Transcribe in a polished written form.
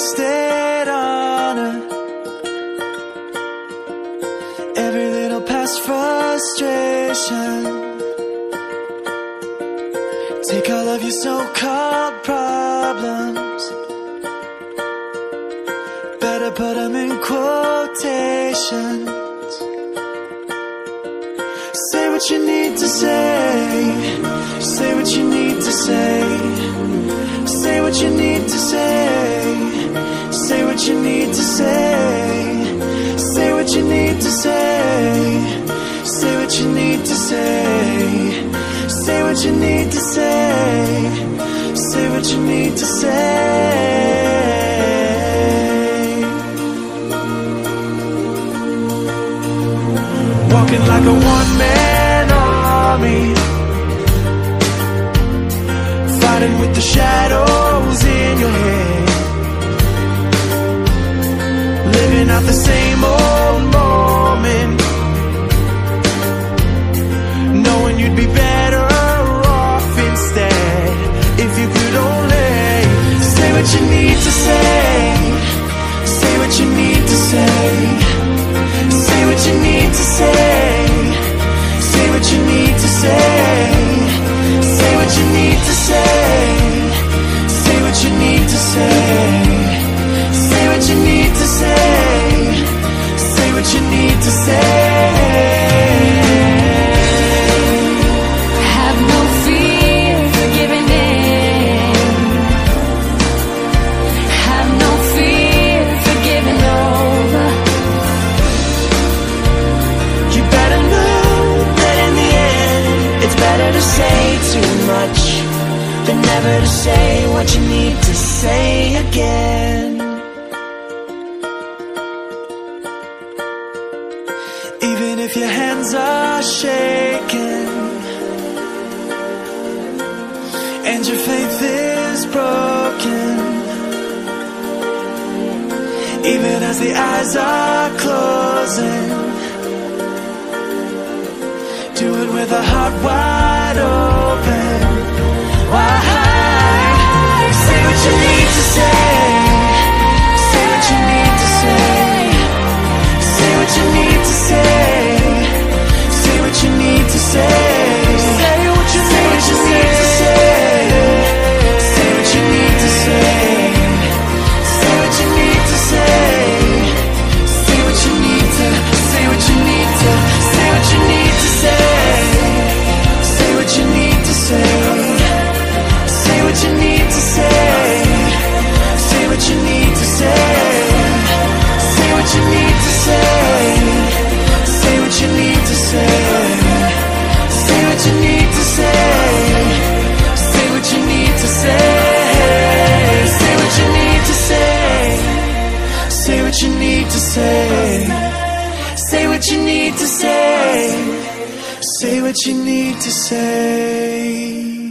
wasted honor, every little past frustration. Take all of your so-called problems, better put them in quotations. Say what you need to say, say what you need to say, say what you need to say, say what you need to say, say what you need to say, say what you need to say, say what you need to say, say what you need to say. Walking like a one-man army, fighting with the shadows in your head, living out the same old moment, knowing you'd be better off instead if you could only say what you need to say, say what you need to say, say what you need to say, say what you need to say, say what you need to say, say what you need to say, say what you need to say, say what you need to say. Have no fear for giving in, have no fear for giving over. You better know that in the end, it's better to say too much than never to say what you need to say again. Even if your hands are shaking and your faith is broken, even as the eyes are closing, do it with a heart wide open. Why? Say what you need to say, say what you need to say, say what you need to say, say what you need to say, say what you need to say, say what you need to say, say what you need to say, say what you need to, say what you need to, say what you need to say, say what you need to say, say what you need to say, say what you need to say, say what you need to say, say what you need to say, say what you need to say, say what you need to say, say what you need to say, say what you need to say, say what you need to say, say what you need to say.